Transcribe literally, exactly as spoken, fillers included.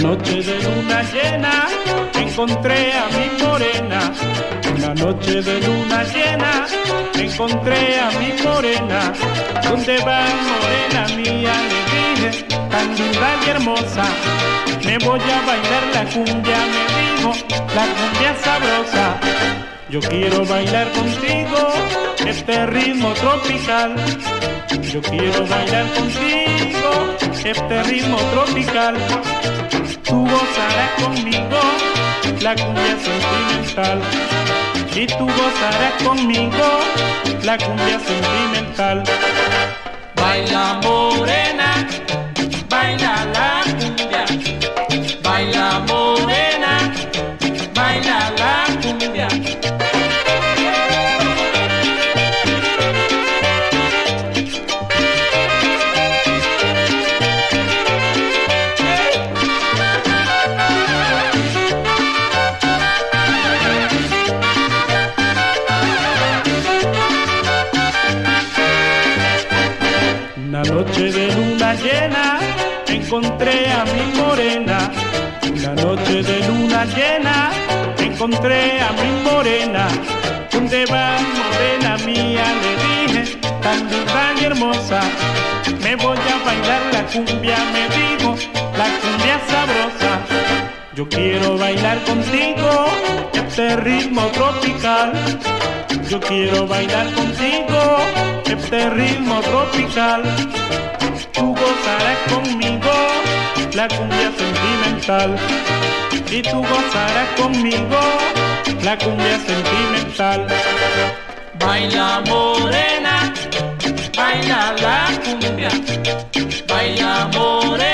noche de luna llena encontré a mi morena. Una noche de luna llena encontré a mi morena. ¿Dónde va, morena mía? Le dije, tan linda y hermosa. Me voy a bailar la cumbia, me dijo, la cumbia sabrosa. Yo quiero bailar contigo este ritmo tropical. Yo quiero bailar contigo este ritmo tropical. Tú gozarás conmigo la cumbia sentimental. Y tú gozarás conmigo la cumbia sentimental. Baila morena, baila la cumbia. Baila morena, baila la cumbia. Una noche de luna llena encontré a mi morena. Una noche de luna llena encontré a mi morena. ¿Dónde va, morena mía? Le dije, tan linda y hermosa. Me voy a bailar la cumbia, me dijo, la cumbia sabrosa. Yo quiero bailar contigo este ritmo tropical. Yo quiero bailar contigo este ritmo tropical. Tú gozarás conmigo la cumbia sentimental. Y tú gozarás conmigo la cumbia sentimental. Baila morena, baila la cumbia. Baila morena.